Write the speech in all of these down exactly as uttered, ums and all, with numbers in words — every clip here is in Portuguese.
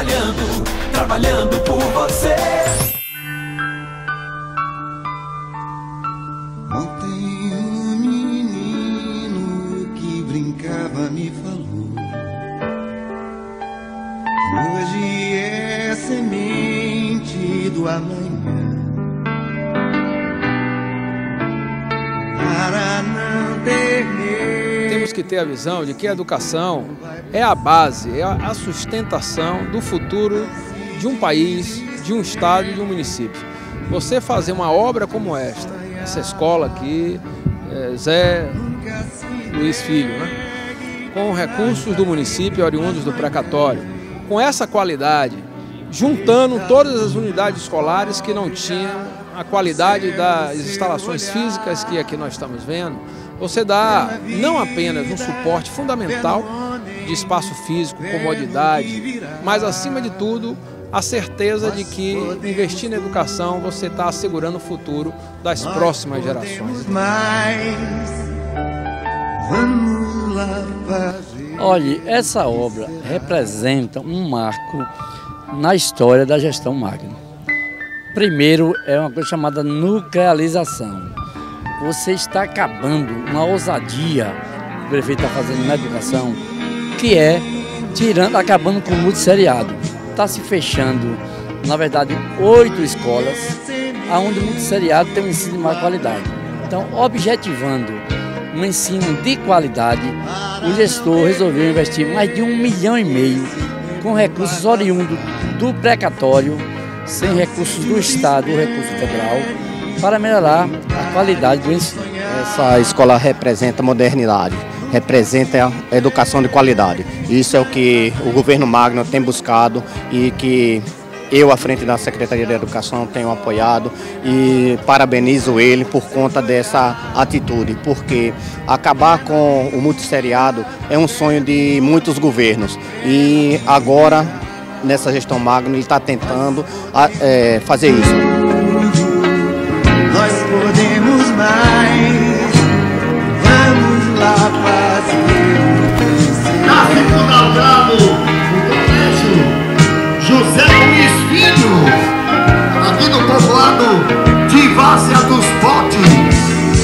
trabalhando, trabalhando por você. Ontem um menino que brincava me falou, hoje é semente do amanhã. Para não ter medo. Temos que ter a visão de que a educação é a base, é a sustentação do futuro de um país, de um estado e de um município. Você fazer uma obra como esta, essa escola aqui, é, Zé Luiz Filho, né? Com recursos do município oriundos do precatório, com essa qualidade, juntando todas as unidades escolares que não tinham a qualidade das instalações físicas que aqui nós estamos vendo, você dá não apenas um suporte fundamental de espaço físico, comodidade, mas acima de tudo a certeza de que investir na educação você está assegurando o futuro das próximas gerações. Olha, essa obra representa um marco na história da gestão Magno. Primeiro, é uma coisa chamada nuclearização. Você está acabando uma ousadia que o prefeito está fazendo na educação, que é tirando, acabando com o multisseriado. Está se fechando, na verdade, oito escolas, onde o multisseriado tem um ensino de maior qualidade. Então, objetivando um ensino de qualidade, o gestor resolveu investir mais de um milhão e meio com recursos oriundos do precatório, sem recursos do Estado, o recurso federal, para melhorar a qualidade do ensino. Essa escola representa modernidade, representa a educação de qualidade. Isso é o que o governo Magno tem buscado e que eu, à frente da Secretaria de Educação, tenho apoiado e parabenizo ele por conta dessa atitude, porque acabar com o multisseriado é um sonho de muitos governos e agora, nessa gestão Magno, ele está tentando é, fazer isso. Nós podemos mais, vamos lá fazer. Nasce inaugurado o colégio José Luiz Filho, aqui no povoado de Várzea dos Potes.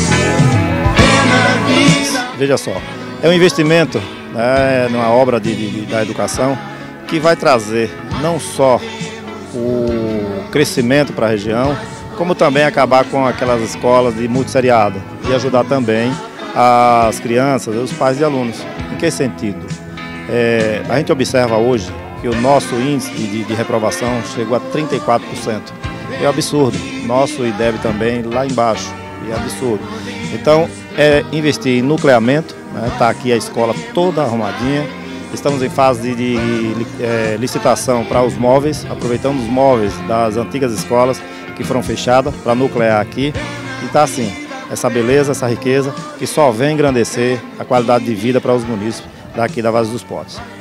Veja só, é um investimento, né, numa obra de, de, da educação que vai trazer não só o crescimento para a região, como também acabar com aquelas escolas de multisseriado e ajudar também as crianças, os pais de alunos. Em que sentido? É, a gente observa hoje que o nosso índice de, de reprovação chegou a trinta e quatro por cento. É absurdo. Nosso I D E B também lá embaixo, é absurdo. Então, é investir em nucleamento, né? Tá aqui a escola toda arrumadinha. Estamos em fase de, de, de é, licitação para os móveis, aproveitando os móveis das antigas escolas que foram fechadas para nuclear aqui. E está assim, essa beleza, essa riqueza que só vem engrandecer a qualidade de vida para os munícipes daqui da Várzea dos Potes.